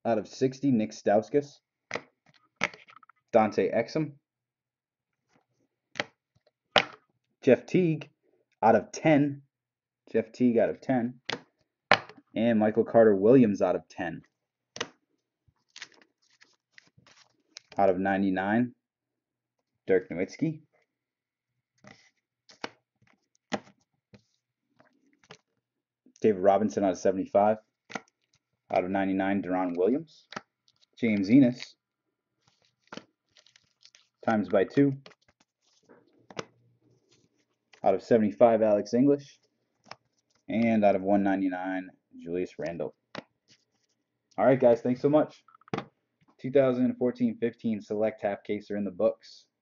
Out of 60, Nick Stauskas. Dante Exum. Jeff Teague out of 10. Jeff Teague out of 10. And Michael Carter Williams out of 10. Out of 99, Dirk Nowitzki. David Robinson out of 75. Out of 99, Deron Williams. James Enos. Times by 2. Out of 75, Alex English. And out of 199, Julius Randle. All right, guys, thanks so much. 2014-15 Select Half Case are in the books.